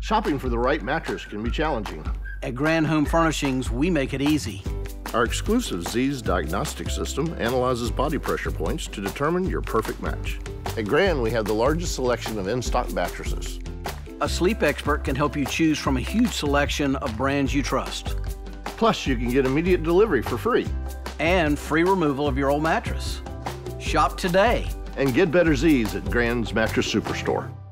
Shopping for the right mattress can be challenging. At Grand Home Furnishings, we make it easy. Our exclusive Zeez Diagnostic system analyzes body pressure points to determine your perfect match. At Grand, we have the largest selection of in-stock mattresses. A sleep expert can help you choose from a huge selection of brands you trust. Plus, you can get immediate delivery for free. And free removal of your old mattress. Shop today. And get better Zeez at Grand's Mattress Superstore.